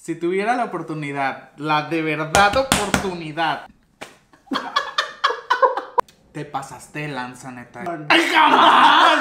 Si tuviera la oportunidad, la de verdad oportunidad. Te pasaste de lanza, neta. ¡Ay, jamás!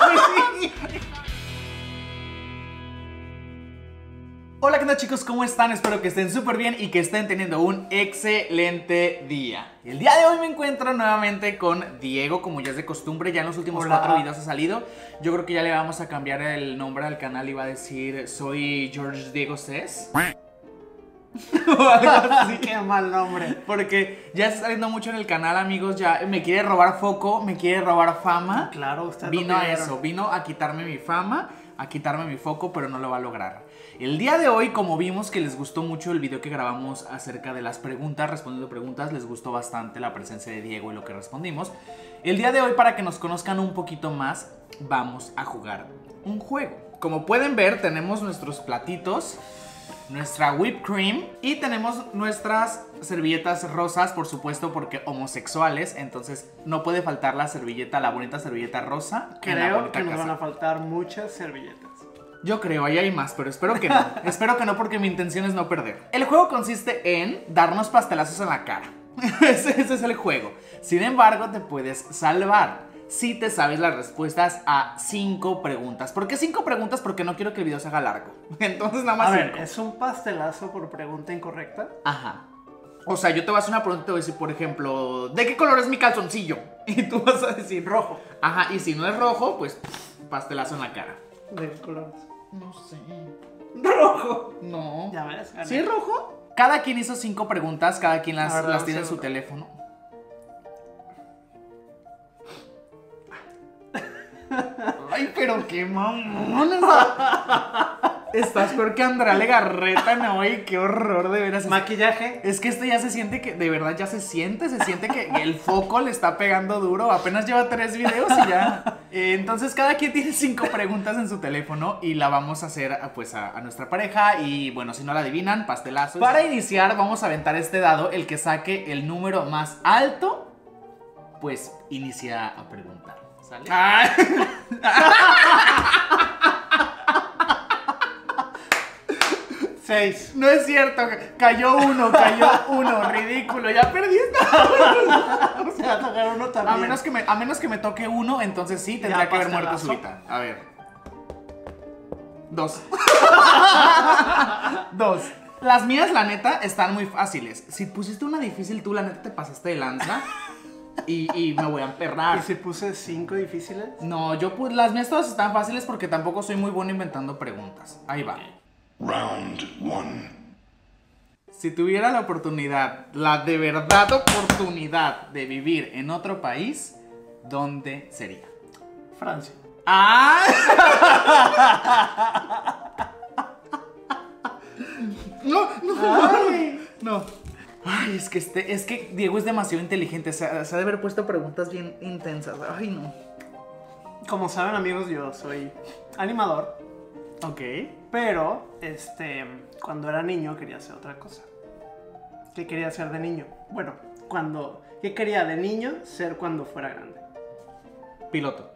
Hola, ¿qué tal, chicos? ¿Cómo están? Espero que estén súper bien y que estén teniendo un excelente día. El día de hoy me encuentro nuevamente con Diego, como ya es de costumbre. Ya en los últimos 4 videos ha salido. Yo creo que ya le vamos a cambiar el nombre al canal y va a decir: soy George Diego Cés. O algo así. Qué mal nombre. Porque ya está saliendo mucho en el canal, amigos. Ya me quiere robar foco, me quiere robar fama. Claro, usted vino a eso, vino a quitarme mi fama, a quitarme mi foco, pero no lo va a lograr. El día de hoy, como vimos que les gustó mucho el video que grabamos acerca de las preguntas, respondiendo preguntas, les gustó bastante la presencia de Diego y lo que respondimos. El día de hoy, para que nos conozcan un poquito más, vamos a jugar un juego. Como pueden ver, tenemos nuestros platitos, nuestra whipped cream y tenemos nuestras servilletas rosas, por supuesto, porque homosexuales, entonces no puede faltar la servilleta, la bonita servilleta rosa. Creo que nos van a faltar muchas servilletas. Yo creo, ahí hay más, pero espero que no. Espero que no, porque mi intención es no perder. El juego consiste en darnos pastelazos en la cara. Ese es el juego. Sin embargo, te puedes salvar si te sabes las respuestas a 5 preguntas. ¿Por qué 5 preguntas? Porque no quiero que el video se haga largo. Entonces nada más. A ver, ¿es un pastelazo por pregunta incorrecta? Ajá. O sea, yo te voy a hacer una pregunta y te voy a decir, por ejemplo, ¿de qué color es mi calzoncillo? Y tú vas a decir rojo. Ajá, y si no es rojo, pues pastelazo en la cara. ¿De qué color? No sé. ¡Rojo! No. Ya ves, gané. ¿Sí es rojo? Cada quien hizo 5 preguntas, cada quien las tiene en su teléfono. Ay, pero qué mamón. Estás peor que Andrea Legarreta, no, y qué horror, de veras. Maquillaje. Es que ya se siente que, de verdad ya se siente que el foco le está pegando duro. Apenas lleva 3 videos y ya. Entonces cada quien tiene 5 preguntas en su teléfono y la vamos a hacer pues a nuestra pareja. Y bueno, si no la adivinan, pastelazos. Para iniciar vamos a aventar este dado. El que saque el número más alto, pues inicia a preguntar. ¿Sale? ¡Ay! 6. No es cierto, cayó uno, ridículo, ya perdiste. Se va a tocar uno también. A menos que me toque uno, entonces sí, tendría que haber muerto Zurita. A ver. 2. 2. Las mías, la neta, están muy fáciles. Si pusiste una difícil tú, la neta, te pasaste de lanza. Y me voy a emperrar. ¿Y si puse 5 difíciles? No, las mías todas están fáciles porque tampoco soy muy bueno inventando preguntas. Ahí va. Round 1. Si tuviera la oportunidad, la de verdad oportunidad de vivir en otro país, ¿dónde sería? Francia. ¡Ah! No. No. Ay, es que Diego es demasiado inteligente. Se ha de haber puesto preguntas bien intensas. Ay, no. Como saben, amigos, yo soy animador. Ok. Pero, cuando era niño quería hacer otra cosa. ¿Qué quería hacer de niño? Bueno, ¿qué quería de niño ser cuando fuera grande? Piloto.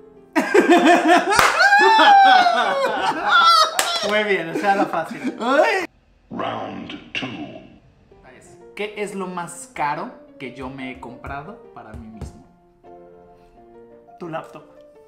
Muy bien, esa era la fácil. Ay. Round 2. ¿Qué es lo más caro que yo me he comprado para mí mismo? Tu laptop.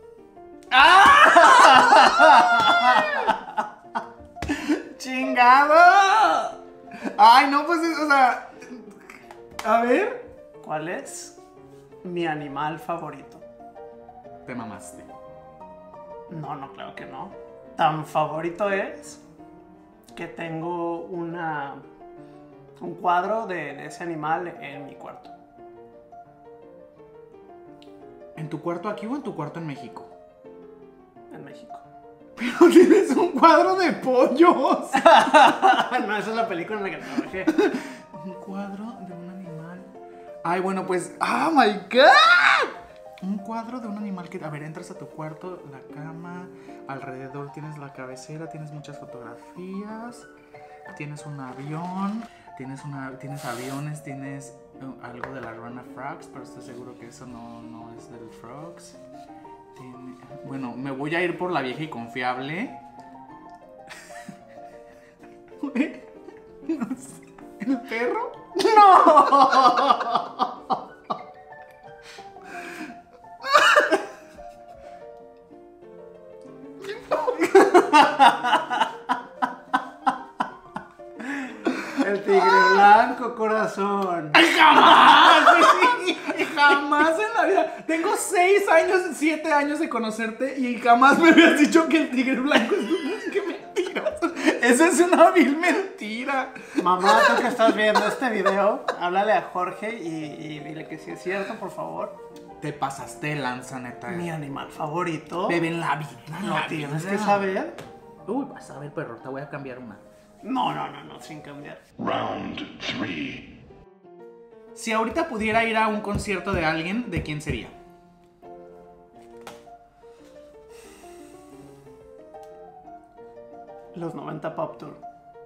¡Chingado! Ay, no, pues, o sea... A ver. ¿Cuál es mi animal favorito? Te mamaste. No, claro que no. Tan favorito es que tengo un cuadro de ese animal en mi cuarto. ¿En tu cuarto aquí o en tu cuarto en México? En México. Pero tienes un cuadro de pollos. No, esa es la película en la que trabajé. Un cuadro de un animal. Ay, bueno, pues... ¡Oh, my God! Un cuadro de un animal que... A ver, entras a tu cuarto, la cama, alrededor tienes la cabecera, tienes muchas fotografías, tienes un avión, tienes aviones, tienes algo de la Rana Frogs, pero estoy seguro que eso no es del Frogs. Bueno, me voy a ir por la vieja y confiable. ¿El perro? ¡No! El tigre blanco, corazón. ¡Jamás! Jamás en la vida. Tengo 6 años, 7 años de conocerte y jamás me habías dicho que el tigre blanco es tu... ¡Qué mentira! Eso es una vil mentira. Mamá, tú que estás viendo este video, háblale a Jorge y dile que sí es cierto, por favor. Te pasaste de lanza, neta. Mi animal favorito. Bebé en la vida. Lo tienes que saber. Uy, vas a ver, perro, te voy a cambiar una. No, sin cambiar. Round 3. Si ahorita pudiera ir a un concierto de alguien, ¿de quién sería? Los 90 Pop Tour.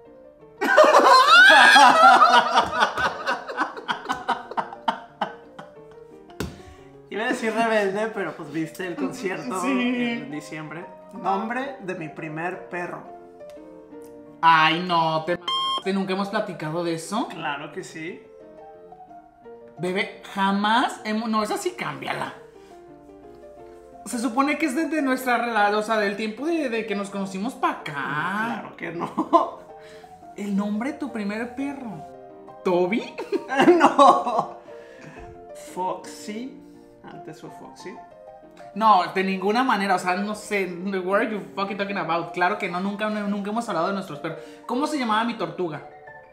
Iba a decir Rebelde, pero pues viste el concierto Sí. en diciembre. Nombre de mi primer perro. Ay, no, nunca hemos platicado de eso. Claro que sí. Bebé, jamás hemos... No, esa sí cámbiala. Se supone que es de nuestra relación, o sea, del tiempo de que nos conocimos para acá. Claro que no. El nombre de tu primer perro. ¿Toby? No. Foxy. Antes fue Foxy. No, de ninguna manera, o sea, no sé. What are you fucking talking about? Claro que no, nunca hemos hablado de nuestros perros. ¿Cómo se llamaba mi tortuga?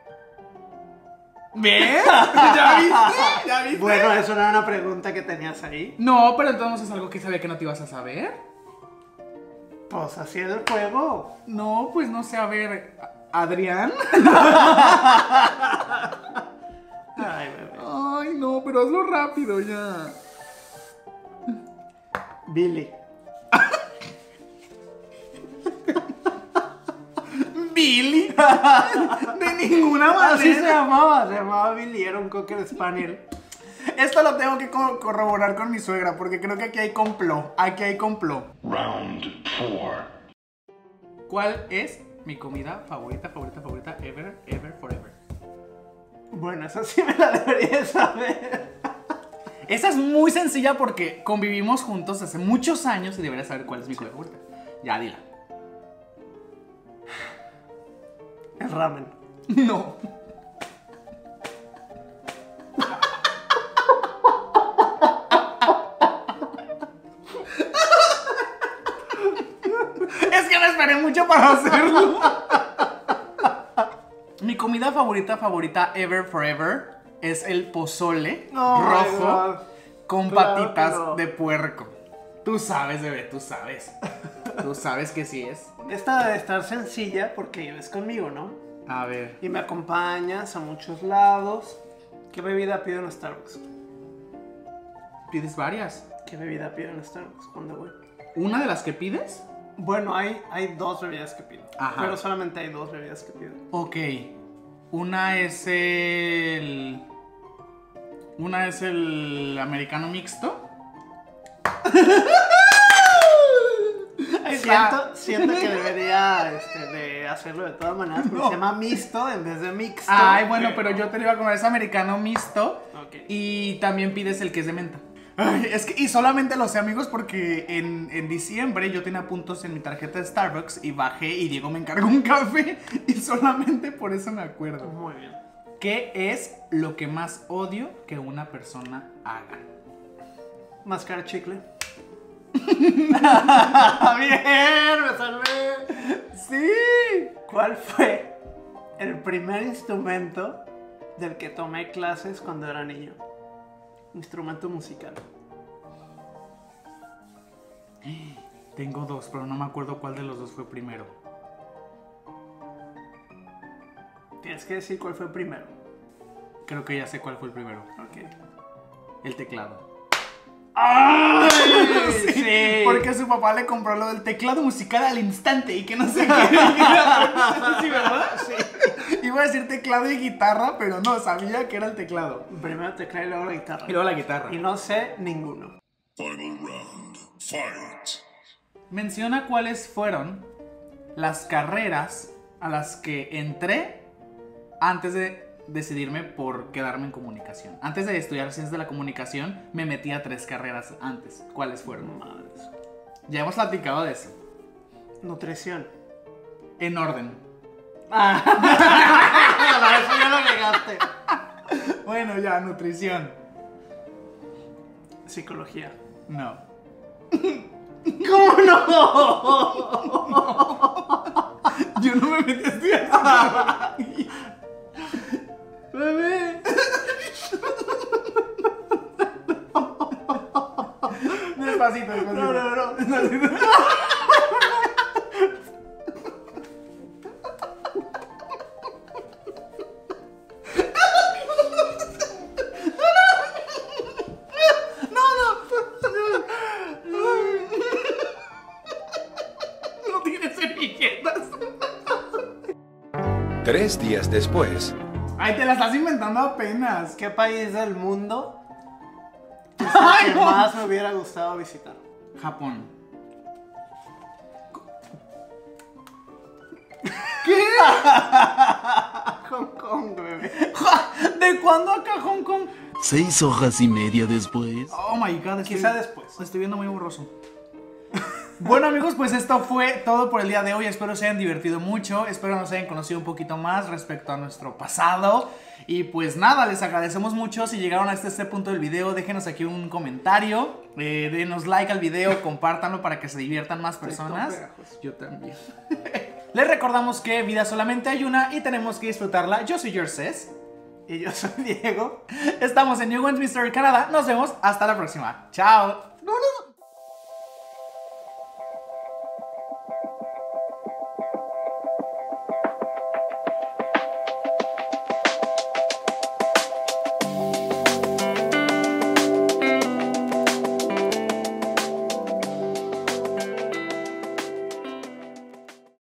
¿Ves? ¿Ya viste? ¿Ya viste? Bueno, eso no era una pregunta que tenías ahí. No, pero entonces es algo que sabía que no te ibas a saber. Pues así es el juego. No, pues no sé, a ver. ¿Adrián? Ay, bebé. Ay, no, pero hazlo rápido ya. Billy. Billy. De ninguna manera. Así se llamaba Billy, era un Cocker Spaniel. Esto lo tengo que corroborar con mi suegra, porque creo que aquí hay complot. Aquí hay complot. Round 4. ¿Cuál es mi comida favorita, ever, forever? Bueno, esa sí me la debería saber. Esa es muy sencilla porque convivimos juntos hace muchos años y deberías saber cuál es mi comida favorita. Ya, dila. El ramen. No. Es que me esperé mucho para hacerlo. Mi comida favorita, ever, forever, es el pozole Oh, my rojo God. con Claro que patitas no. de puerco. Tú sabes, bebé, tú sabes. Tú sabes que sí es. Esta debe estar sencilla porque vives conmigo, ¿no? A ver. Y me acompañas a muchos lados. ¿Qué bebida pido en Starbucks? ¿Pides varias? ¿Qué bebida pido en Starbucks cuando voy? ¿Una de las que pides? Bueno, hay 2 bebidas que pido. Ajá. Pero solamente hay 2 bebidas que pido. Ok. Una es el americano mixto. Siento que debería de hacerlo de todas maneras porque se llama mixto en vez de mixto. Ay, bueno, pero yo te lo iba a comer, es americano mixto. Ok. Y también pides el que es de menta. Ay, es que, y solamente lo sé, amigos, porque en diciembre yo tenía puntos en mi tarjeta de Starbucks y bajé y Diego me encargó un café y solamente por eso me acuerdo. Muy bien. ¿Qué es lo que más odio que una persona haga? Mascar chicle. Bien, me salvé. ¡Sí! ¿Cuál fue el primer instrumento del que tomé clases cuando era niño? Instrumento musical. Tengo 2, pero no me acuerdo cuál de los 2 fue primero. Tienes que decir cuál fue primero. Creo que ya sé cuál fue el primero. Ok. El teclado. ¡Ay! Sí. Porque su papá le compró lo del teclado musical al instante y que no sé qué. ¿Sí, verdad? Sí. Iba a decir teclado y guitarra, pero no, sabía que era el teclado. Primero teclado y luego la guitarra. Y luego la guitarra. Y no sé ninguno. Final round. Fight. Menciona cuáles fueron las carreras a las que entré antes de decidirme por quedarme en comunicación. Antes de estudiar ciencias de la comunicación, me metí a 3 carreras antes. ¿Cuáles fueron? Madres. Ya hemos platicado de eso. Nutrición. En orden. Eso ya lo negaste. Bueno, ya, nutrición. Psicología. No. ¿Cómo no? Yo no me metí a estudiar. Bebé. Despacito, despacito. No. No tiene servilletas. 3 días después. Ay, te la estás inventando apenas. ¿Qué país del mundo Ay, que no. más me hubiera gustado visitar? Japón. Hong Kong, bebé. ¿De cuándo acá Hong Kong? 6 horas y media después. Oh my god, Quizá después. Estoy viendo muy borroso. Bueno amigos, pues esto fue todo por el día de hoy. Espero se hayan divertido mucho. Espero nos hayan conocido un poquito más respecto a nuestro pasado. Y pues nada, les agradecemos mucho. Si llegaron hasta este punto del video, déjenos aquí un comentario. Denos like al video, compártanlo para que se diviertan más personas. Yo también. Les recordamos que vida solamente hay una y tenemos que disfrutarla. Yo soy George Cés. Y yo soy Diego. Estamos en New Ones Mystery Canadá. Nos vemos hasta la próxima. Chao. No.